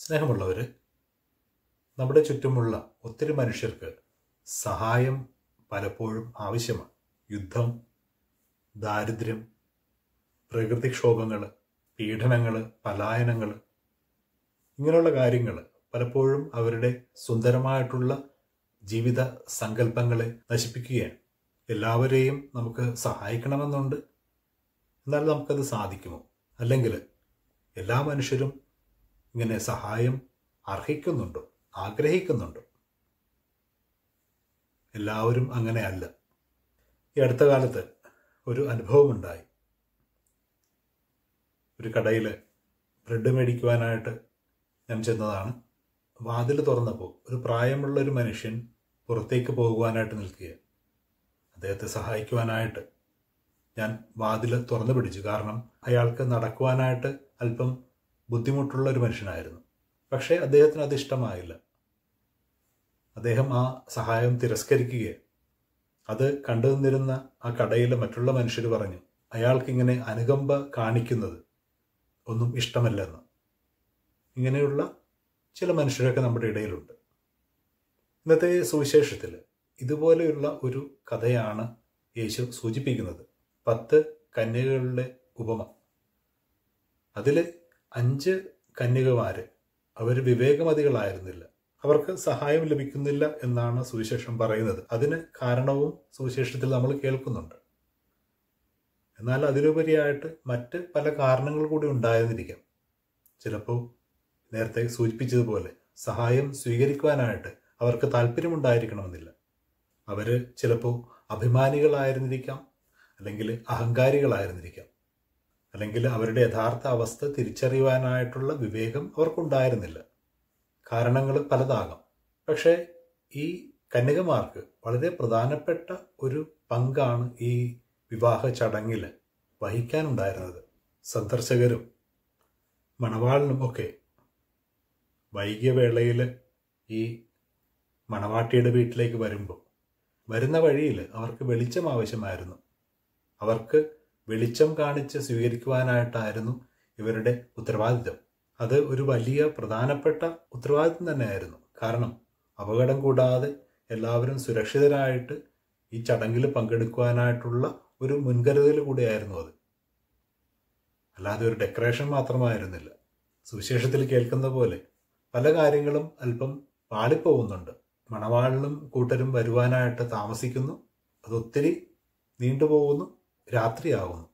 സ്നേഹമുള്ളവർ, നമ്മുടെ ചുറ്റുമുള്ള ഒത്തിരി മനുഷ്യർക്ക് സഹായം പലപ്പോഴും ആവശ്യമാണ്. യുദ്ധം, ദാരിദ്ര്യം, പ്രകൃതിക്ഷോഭങ്ങൾ, പീഡനങ്ങൾ, പലായനങ്ങൾ, ഇങ്ങനെയുള്ള കാര്യങ്ങൾ പലപ്പോഴും അവരുടെ സുന്ദരമായിട്ടുള്ള ജീവിത സങ്കല്പങ്ങളെ നശിപ്പിക്കുകയാണ്. എല്ലാവരെയും നമുക്ക് സഹായിക്കണമെന്നുണ്ട്, എന്നാൽ നമുക്കത് സാധിക്കുമോ? അല്ലെങ്കിൽ എല്ലാ മനുഷ്യരും ഇങ്ങനെ സഹായം അർഹിക്കുന്നുണ്ടോ, ആഗ്രഹിക്കുന്നുണ്ടോ? എല്ലാവരും അങ്ങനെയല്ല. ഈ അടുത്ത കാലത്ത് ഒരു അനുഭവമുണ്ടായി. ഒരു കടയിൽ ബ്രെഡ് മേടിക്കുവാനായിട്ട് ഞാൻ ചെന്നതാണ്. വാതിൽ തുറന്നപ്പോൾ ഒരു പ്രായമുള്ള ഒരു മനുഷ്യൻ പുറത്തേക്ക് പോകുവാനായിട്ട് നിൽക്കുക. അദ്ദേഹത്തെ സഹായിക്കുവാനായിട്ട് ഞാൻ വാതിൽ തുറന്നു പിടിച്ചു. കാരണം അയാൾക്ക് നടക്കുവാനായിട്ട് അല്പം ബുദ്ധിമുട്ടുള്ള ഒരു മനുഷ്യനായിരുന്നു. പക്ഷേ അദ്ദേഹത്തിന് അത് ഇഷ്ടമായില്ല. അദ്ദേഹം ആ സഹായം തിരസ്കരിക്കുകയാണ്. അത് കണ്ടു നിന്നിരുന്ന ആ കടയിലെ മറ്റുള്ള മനുഷ്യർ പറഞ്ഞു, അയാൾക്കിങ്ങനെ അനുകമ്പ കാണിക്കുന്നത് ഒന്നും ഇഷ്ടമല്ലെന്ന്. ഇങ്ങനെയുള്ള ചില മനുഷ്യരൊക്കെ നമ്മുടെ ഇടയിലുണ്ട്. ഇന്നത്തെ സുവിശേഷത്തിൽ ഇതുപോലെയുള്ള ഒരു കഥയാണ് യേശു സൂചിപ്പിക്കുന്നത്. 10 കന്യകകളുടെ ഉപമ. അതിൽ 5 കന്യകമാർ അവർ വിവേകമതികളായിരുന്നില്ല. അവർക്ക് സഹായം ലഭിക്കുന്നില്ല എന്നാണ് സുവിശേഷം പറയുന്നത്. അതിന് കാരണവും സുവിശേഷത്തിൽ നമ്മൾ കേൾക്കുന്നുണ്ട്. എന്നാൽ അതിലുപരിയായിട്ട് മറ്റ് പല കാരണങ്ങൾ കൂടി ഉണ്ടായിരുന്നിരിക്കാം. ചിലപ്പോൾ നേരത്തെ സൂചിപ്പിച്ചതുപോലെ സഹായം സ്വീകരിക്കുവാനായിട്ട് അവർക്ക് താല്പര്യമുണ്ടായിരിക്കണമെന്നില്ല. അവർ ചിലപ്പോൾ അഭിമാനികളായിരുന്നിരിക്കാം, അല്ലെങ്കിൽ അഹങ്കാരികളായിരുന്നിരിക്കാം, അല്ലെങ്കിൽ അവരുടെ യഥാർത്ഥ അവസ്ഥ തിരിച്ചറിയുവാനായിട്ടുള്ള വിവേകം അവർക്കുണ്ടായിരുന്നില്ല. കാരണങ്ങൾ പലതാകാം. പക്ഷേ ഈ കന്യകമാർക്ക് വളരെ പ്രധാനപ്പെട്ട ഒരു പങ്കാണ് ഈ വിവാഹ ചടങ്ങിൽ വഹിക്കാനുണ്ടായിരുന്നത്. സന്ദർശകരും മണവാളനും ഒക്കെ വൈകിയ വേളയിൽ ഈ മണവാട്ടിയുടെ വീട്ടിലേക്ക് വരുന്ന വഴിയിൽ അവർക്ക് വെളിച്ചം ആവശ്യമായിരുന്നു. അവർക്ക് വെളിച്ചം കാണിച്ച് സ്വീകരിക്കുവാനായിട്ടായിരുന്നു ഇവരുടെ ഉത്തരവാദിത്വം. അത് ഒരു വലിയ പ്രധാനപ്പെട്ട ഉത്തരവാദിത്വം തന്നെയായിരുന്നു. കാരണം അപകടം കൂടാതെ എല്ലാവരും സുരക്ഷിതരായിട്ട് ഈ ചടങ്ങിൽ പങ്കെടുക്കുവാനായിട്ടുള്ള ഒരു മുൻകരുതൽ കൂടിയായിരുന്നു അത്. അല്ലാതെ ഒരു ഡെക്കറേഷൻ മാത്രമായിരുന്നില്ല. സുവിശേഷത്തിൽ കേൾക്കുന്ന പോലെ പല കാര്യങ്ങളും അല്പം പാളിപ്പോകുന്നുണ്ട്. മണവാളനും കൂട്ടരും വരുവാനായിട്ട് താമസിക്കുന്നു. അതൊത്തിരി നീണ്ടുപോകുന്നു, രാത്രിയാകുന്നു.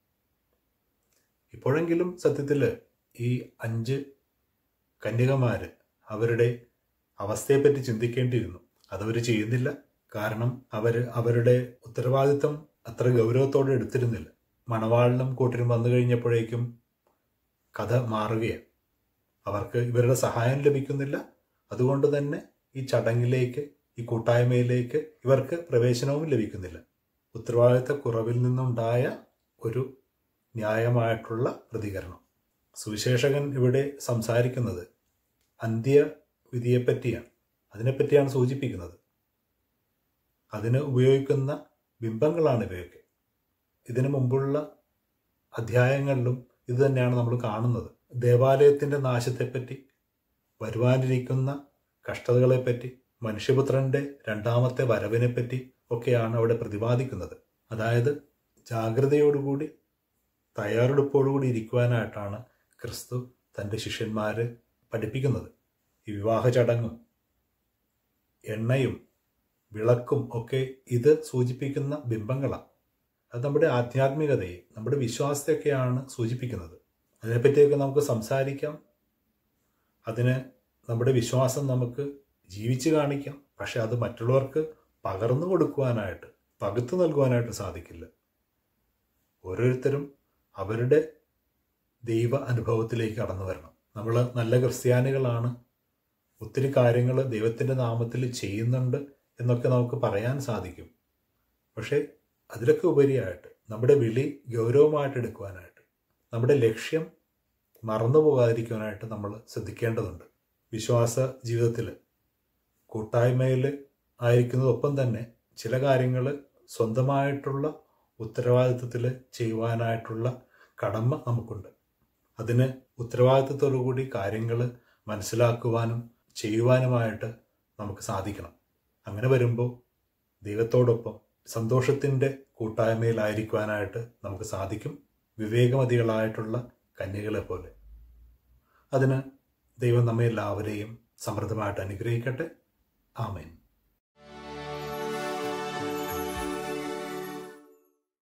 ഇപ്പോഴെങ്കിലും സത്യത്തിൽ ഈ 5 കന്യകമാർ അവരുടെ അവസ്ഥയെപ്പറ്റി ചിന്തിക്കേണ്ടിയിരുന്നു. അതവർ ചെയ്യുന്നില്ല. കാരണം അവരുടെ ഉത്തരവാദിത്തം അത്ര ഗൗരവത്തോടെ എടുത്തിരുന്നില്ല. മണവാളനും കൂട്ടരും വന്നു കഴിഞ്ഞപ്പോഴേക്കും കഥ മാറുകയാണ്. അവർക്ക് ഇവരുടെ സഹായം ലഭിക്കുന്നില്ല. അതുകൊണ്ട് തന്നെ ഈ ചടങ്ങിലേക്ക്, ഈ കൂട്ടായ്മയിലേക്ക് ഇവർക്ക് പ്രവേശനവും ലഭിക്കുന്നില്ല. ഉത്തരവാദിത്ത കുറവിൽ നിന്നുണ്ടായ ഒരു ന്യായമായിട്ടുള്ള പ്രതികരണം. സുവിശേഷകൻ ഇവിടെ സംസാരിക്കുന്നത് അന്ത്യവിധിയെപ്പറ്റിയാണ്. അതിനെപ്പറ്റിയാണ് സൂചിപ്പിക്കുന്നത്. അതിന് ഉപയോഗിക്കുന്ന ബിംബങ്ങളാണ് ഇവയൊക്കെ. ഇതിനു മുമ്പുള്ള അധ്യായങ്ങളിലും ഇത് തന്നെയാണ് നമ്മൾ കാണുന്നത്. ദേവാലയത്തിൻ്റെ നാശത്തെപ്പറ്റി, വരുവാനിരിക്കുന്ന കഷ്ടതകളെപ്പറ്റി, മനുഷ്യപുത്രൻ്റെ 2ാമത്തെ വരവിനെപ്പറ്റി ഒക്കെയാണ് അവിടെ പ്രതിപാദിക്കുന്നത്. അതായത് ജാഗ്രതയോടുകൂടി, തയ്യാറെടുപ്പോടുകൂടി ഇരിക്കുവാനായിട്ടാണ് ക്രിസ്തു തൻ്റെ ശിഷ്യന്മാരെ പഠിപ്പിക്കുന്നത്. ഈ വിവാഹ ചടങ്ങും എണ്ണയും വിളക്കും ഒക്കെ ഇത് സൂചിപ്പിക്കുന്ന ബിംബങ്ങളാണ്. അത് നമ്മുടെ ആധ്യാത്മികതയെ, നമ്മുടെ വിശ്വാസത്തെയൊക്കെയാണ് സൂചിപ്പിക്കുന്നത്. അതിനെപ്പറ്റിയൊക്കെ നമുക്ക് സംസാരിക്കാം. അതിന് നമ്മുടെ വിശ്വാസം നമുക്ക് ജീവിച്ച് കാണിക്കാം. പക്ഷെ അത് മറ്റുള്ളവർക്ക് പകർന്നു കൊടുക്കുവാനായിട്ട്, പകുത്തു നൽകുവാനായിട്ട് സാധിക്കില്ല. ഓരോരുത്തരും അവരുടെ ദൈവ അനുഭവത്തിലേക്ക് കടന്നു വരണം. നമ്മൾ നല്ല ക്രിസ്ത്യാനികളാണ്, ഒത്തിരി കാര്യങ്ങൾ ദൈവത്തിൻ്റെ നാമത്തിൽ ചെയ്യുന്നുണ്ട് എന്നൊക്കെ നമുക്ക് പറയാൻ സാധിക്കും. പക്ഷേ അതിലൊക്കെ ഉപരിയായിട്ട് നമ്മുടെ വിളി ഗൗരവമായിട്ട് എടുക്കുവാനായിട്ട്, നമ്മുടെ ലക്ഷ്യം മറന്നു പോകാതിരിക്കുവാനായിട്ട് നമ്മൾ ശ്രദ്ധിക്കേണ്ടതുണ്ട്. വിശ്വാസ ജീവിതത്തിൽ കൂട്ടായ്മയിൽ ആയിരിക്കുന്നതൊപ്പം തന്നെ ചില കാര്യങ്ങൾ സ്വന്തമായിട്ടുള്ള ഉത്തരവാദിത്വത്തിൽ ചെയ്യുവാനായിട്ടുള്ള കടമ നമുക്കുണ്ട്. അതിന് ഉത്തരവാദിത്വത്തോടു കൂടി കാര്യങ്ങൾ മനസ്സിലാക്കുവാനും ചെയ്യുവാനുമായിട്ട് നമുക്ക് സാധിക്കണം. അങ്ങനെ വരുമ്പോൾ ദൈവത്തോടൊപ്പം സന്തോഷത്തിൻ്റെ കൂട്ടായ്മയിലായിരിക്കുവാനായിട്ട് നമുക്ക് സാധിക്കും, വിവേകമതികളായിട്ടുള്ള കന്യകളെ പോലെ. അതിന് ദൈവം നമ്മെ എല്ലാവരെയും സമൃദ്ധമായിട്ട് അനുഗ്രഹിക്കട്ടെ. ആമേൻ.